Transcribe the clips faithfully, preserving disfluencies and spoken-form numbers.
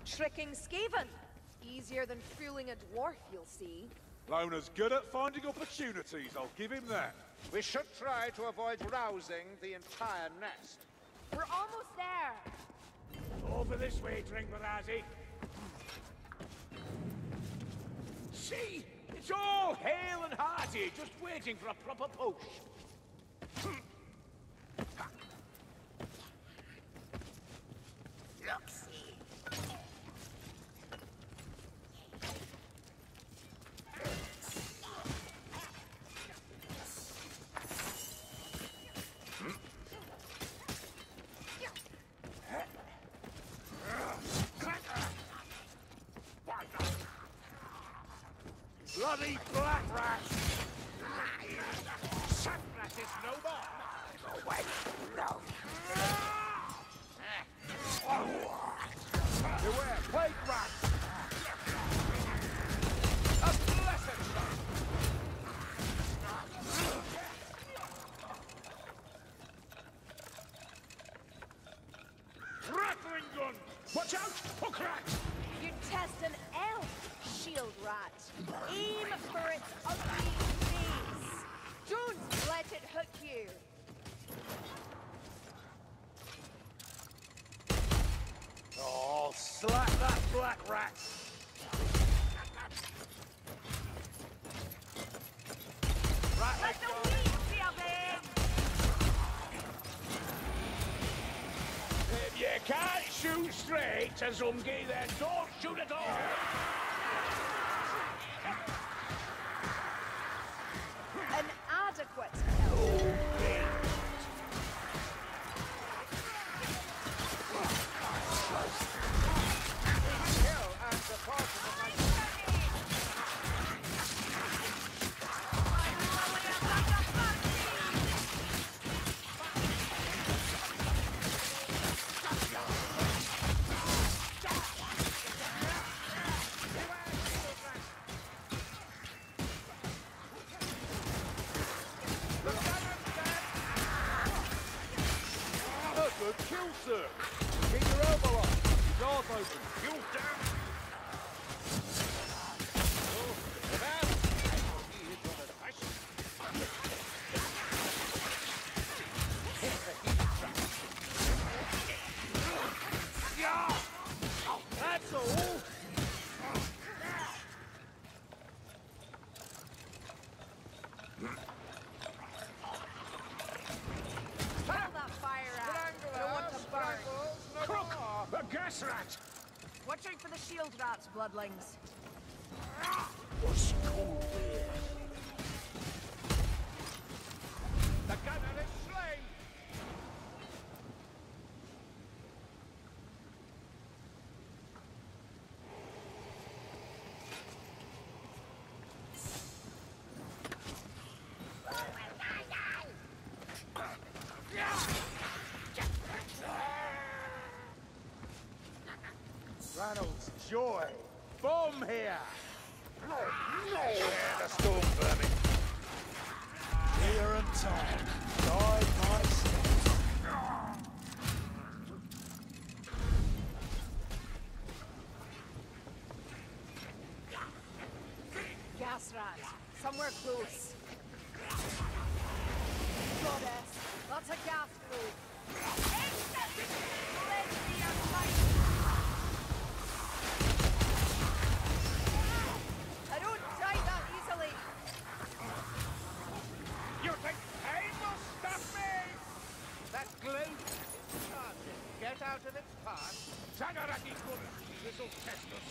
Tricking Skaven. Easier than fooling a dwarf, you'll see. Lona's good at finding opportunities, I'll give him that. We should try to avoid rousing the entire nest. We're almost there. Over this way, Dringbarazzi. See? It's all hale and hearty, just waiting for a proper push. Bloody black rat! Sand rat is no more! Go away! No! Beware, plague rat! A blessed shot! Rattling gun! Watch out! Hook rat! You test an elf, shield rat. Aim for its ugly face. Don't let it hook you. Oh, slap that black rat! Right, Let the weeds be a bit. If you can't shoot straight to Zungi, then don't shoot at all! An adequate help. Kill and deposit of my... Good kill, sir. Keep your elbow up. Doors open. You down. Oh, man! He is on a ice. Yeah! That's all! Gas rat! Watch out for the shield rats, bloodlings. What's cool there? The gunner is slain! Reynolds, joy. Bomb here. No, no! Yeah, the storm vermin. Here and time. Side by side. Gas rat. Somewhere close. Goddess. Lots of gas flow. Instant! Let's see your fight! I don't die that easily. You think pain will stop me? That glue can't get out of its path. Tagaraki good. This'll test us.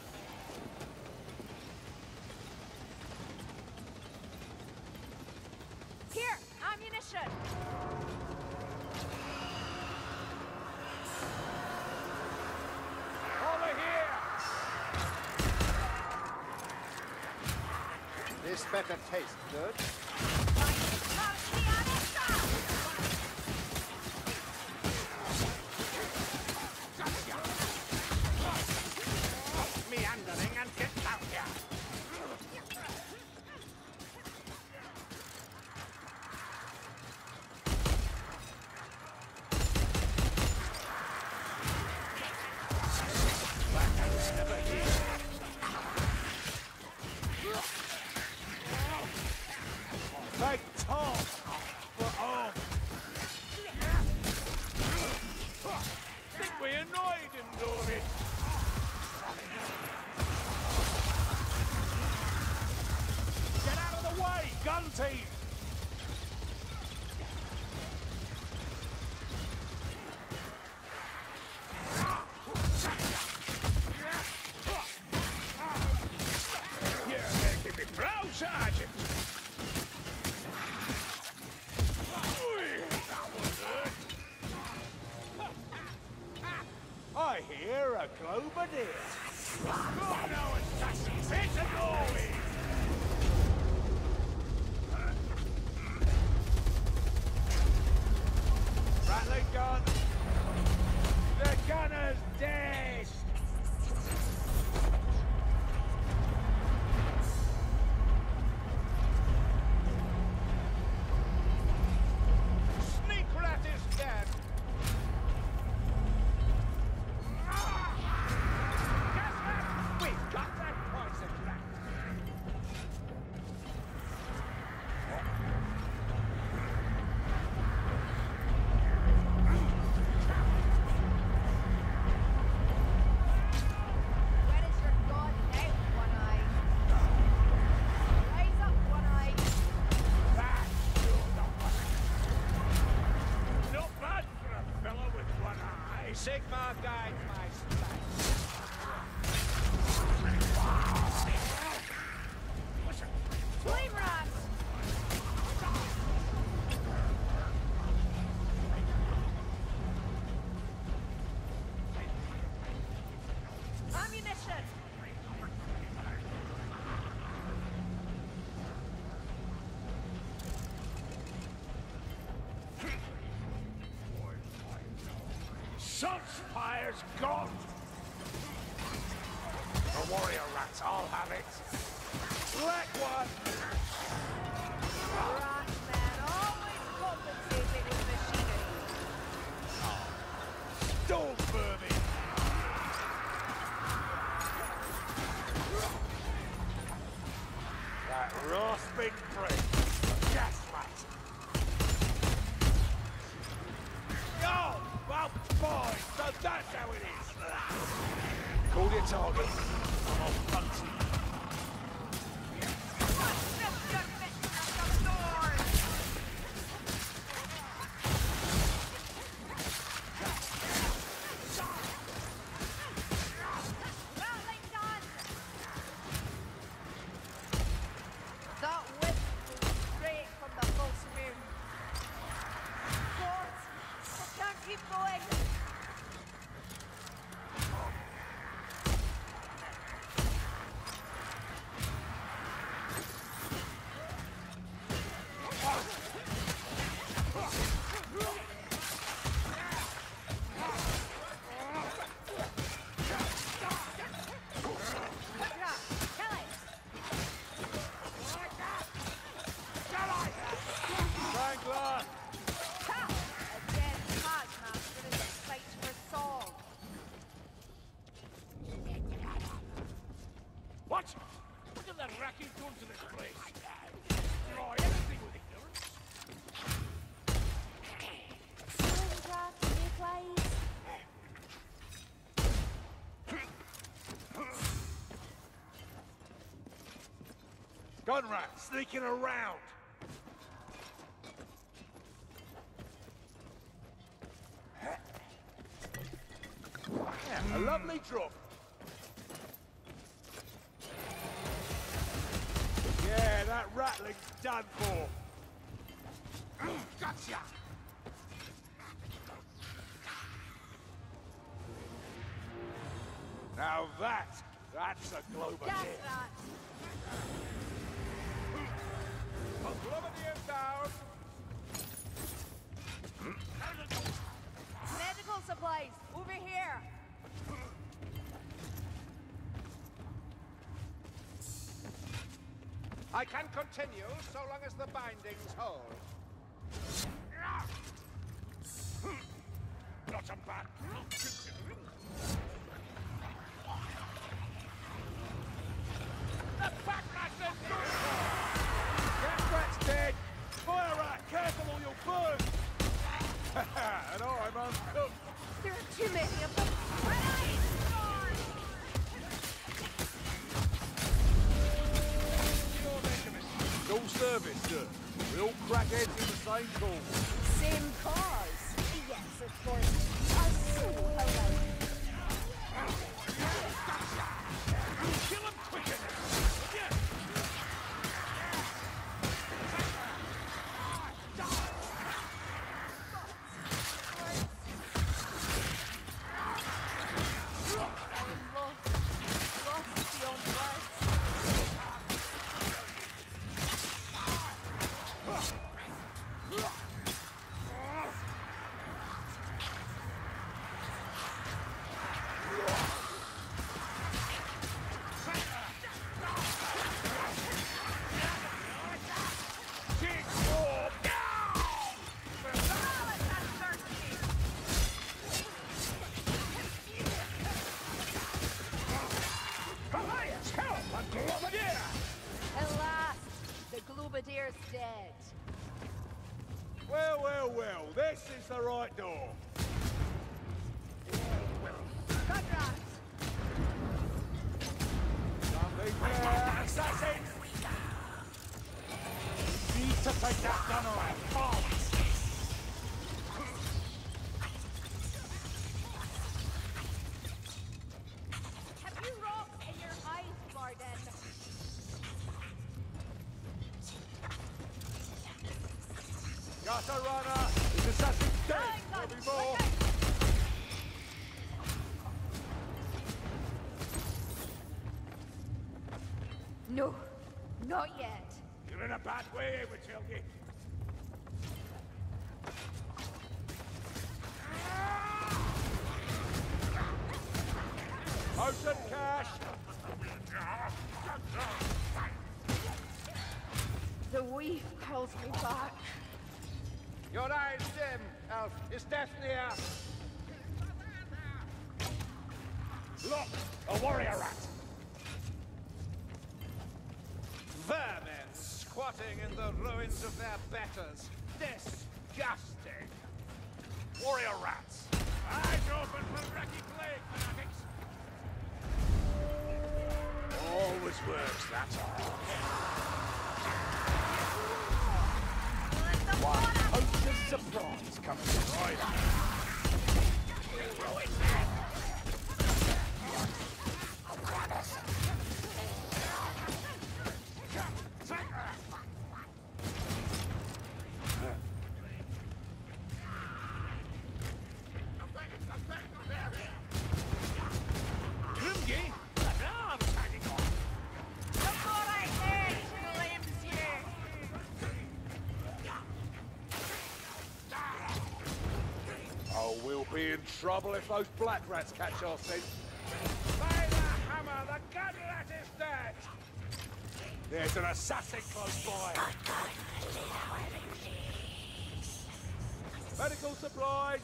Here, ammunition. Over here! This better taste good. Meandering and get down here. a Globadier. Good now, assassins, hit the glory! Rattling gun. The gunner's dead. Sneak rat is dead. We've got that poison rat. Where is your god now, One Eye? Rise up, One Eye. That's not bad for a fellow with one eye. Sigmar guides my strike. Flame rats! Ammunition! Sunspire's gone. The warrior rats, I'll have it. Black one. Rat man, always compensating with machinery. Storm vermin. That rasping breath. Gas rat. Oh, well, fine. So that's how it is. Call your target. I'm off hunting. That whip was straight from the false moon. God, I can't keep going. Wrangler! A dead Taskmaster is a sight for song. What? Look at that racket done to this place. Try anything with ignorance. Springcraft, new place. Gun rat sneaking around. Yeah, a lovely drop. Yeah, that rattling's done for. Gotcha. Now that, that's a global Gas hit. rat. Globadier down. Medical supplies, over here. I can continue so long as the bindings hold. Not a bad look, considering. The Packmaster's good! Gas rat's dead! Fire rat, careful or you'll burn! And I'm uncooked! There are too many of them. Right! All service, sir. We all crackheads in the same cause. Same cause. Yes, of course. A soul, however. Kill him quicker now! Yeah! the right door. Gunrats! Something there, assassin! Need to take that gun away. Oh. Have you rocks in your eyes, Varden? Got a runner! This assassin's dead! Nine There'll guns, be more! okay. No, not yet. You're in a bad way, Matilda. Potion cash! The weave calls me back. Your eyes dim, Elf. Is death near? Look! A warrior rat! Vermin squatting in the ruins of their betters. Disgusting. Warrior rats! Eyes open for Racky Plague, fanatics! Always works, that. One potent surprise coming right up. Be in trouble if those black rats catch our scent. By the hammer, the gun rat is dead! There's an assassin close by. Medical supplies.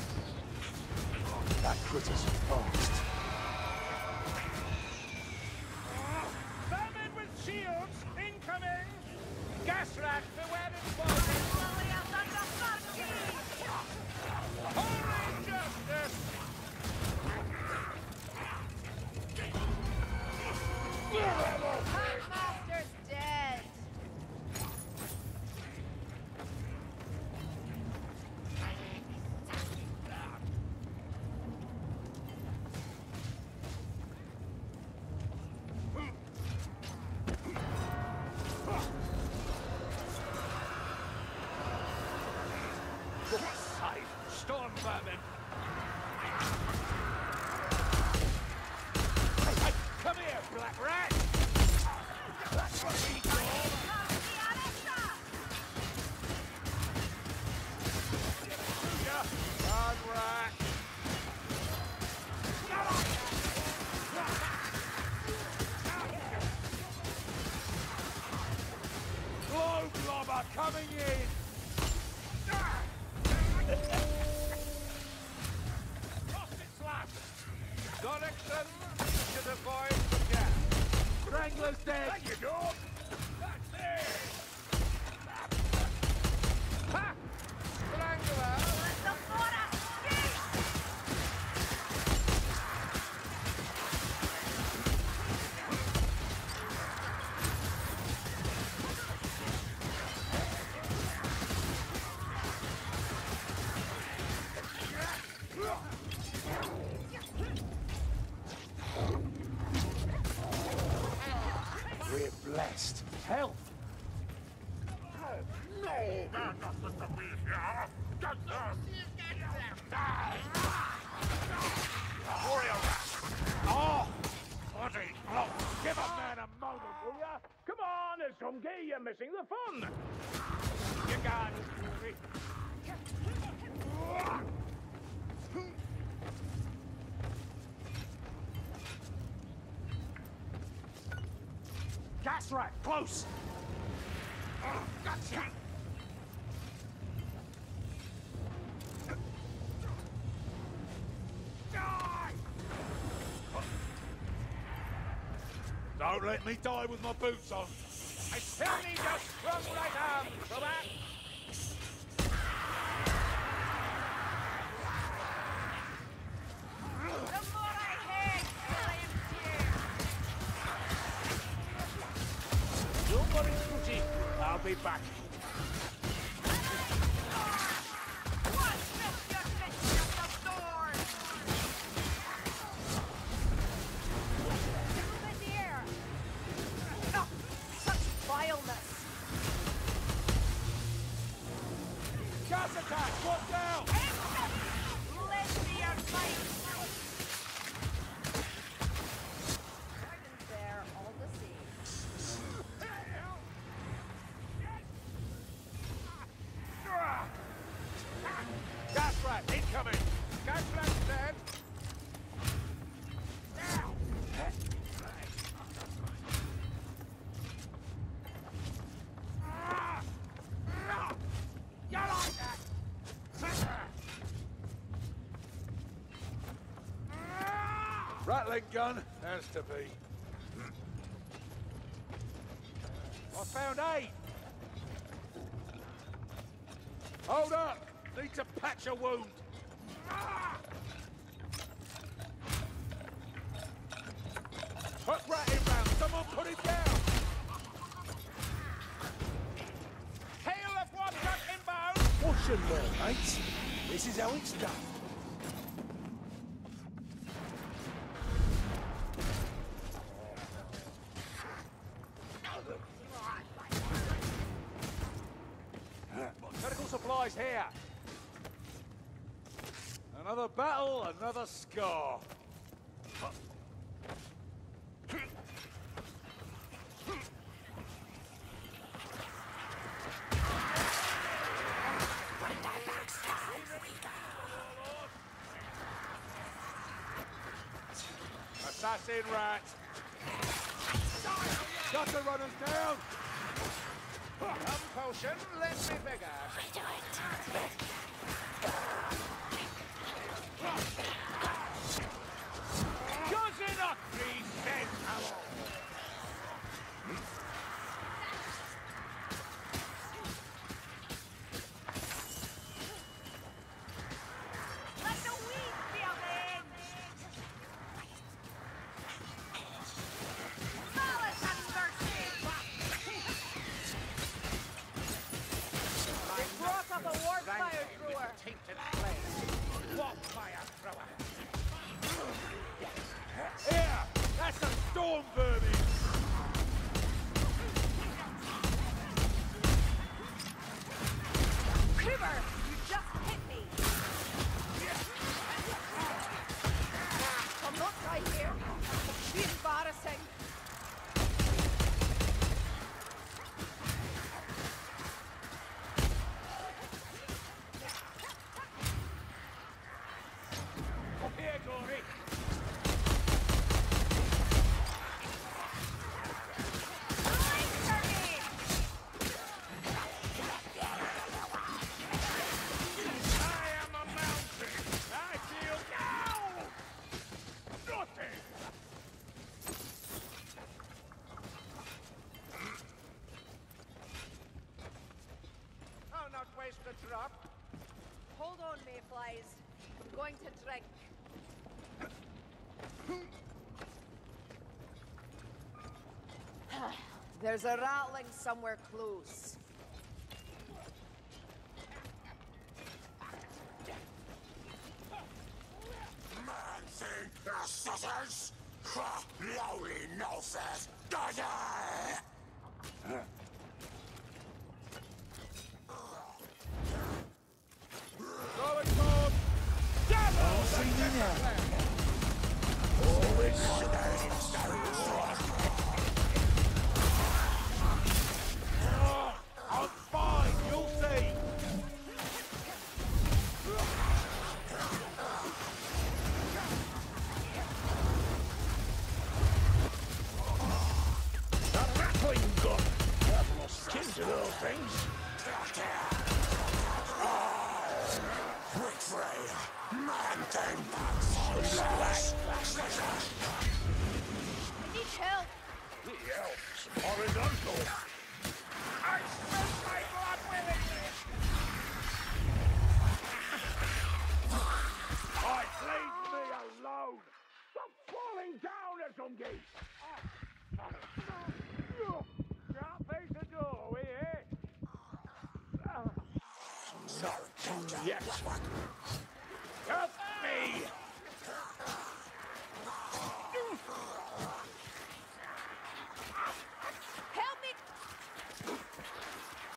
That critter's fast. Vermin with shields incoming! Gas rat, beware its body! Holy justice! Packmaster's dead. Storm vermin! Hey, hey, come here, black rat! That's what we call. Run, rat! Globe lobber coming in! Direction should avoid the gas. Strangler's dead! Thank you, dog! That's it! Ha! Strangler! We're blessed. Help! No, they're not with the we here. Get them! Warrior rat! Oh! Bloody block! Give a man a moment, will ya? Come on, there's some gay, you're missing the fun. You got it, Fury. Gas rat, close! Oh, gotcha! Die! Don't let me die with my boots on. I still need your strong right arm, Robert! be back. Gas attack! Watch out! Let me out fight! Gardens there, all the same. Gas rat incoming! Gas rat dead! You like that? Rattling gun has to be. I found aid! Hold up! Need to patch a wound. Hook rat inbound! Someone put him down! Hail of one rat inbound! Watch and learn, mates. This is how it's done. Medical supplies here! Another battle, another scar. Assassin rat! Gutter runners down! Some potion, let me bigger. Does it not be sensible? Let the weeds be avenged! Malice and mercy! They brought up a war fire thrower! Tainted flame. What fire thrower? Here! That's a storm vermin! Quiver! You just hit me! I'm not right here. Be embarrassing. Here, Gory! I am a mountain! I feel now! Nothing! I'll not waste a drop. Hold on, mayflies. I'm going to drink. There's a rattling somewhere close. Man think assassins? Ha! Lowly noses! Die! Rolling forward! I'll see you now. Always I'm fine, you'll see! a rattling gun. I've lost kin to those things. Break free. Man thing. Slash. I need Not done yet. Help me!